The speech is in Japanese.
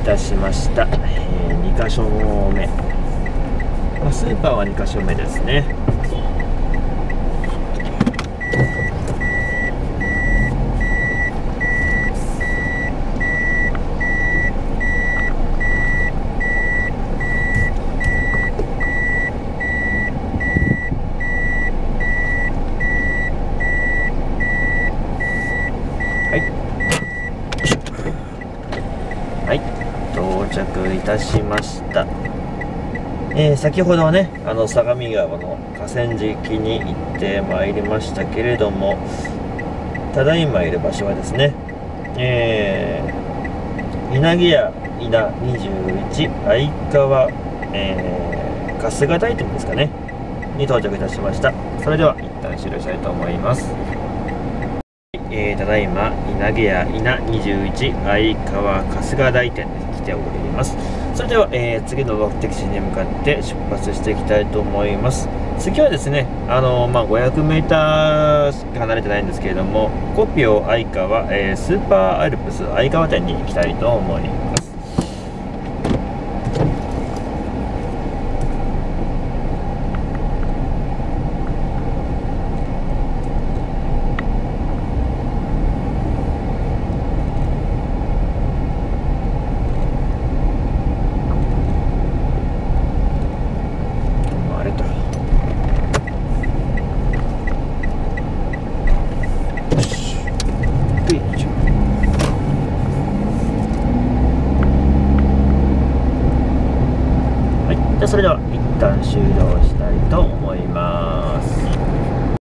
たしました。2箇所目、スーパーは2箇所目ですね。はい、到着いたしました。先ほどはね、相模川の河川敷に行ってまいりましたけれども、ただいまいる場所はですね、稲毛屋稲21相川、春日大店ですかねに到着いたしました。それでは一旦終了したいと思います。ただいま稲毛屋稲21相川春日大店に来ております。それでは、次の目的地に向かって出発していきたいと思います。次はですね、500m しか離れてないんですけれども、コピオ相川、スーパーアルプス相川店に行きたいと思います。それでは一旦終了したいと思い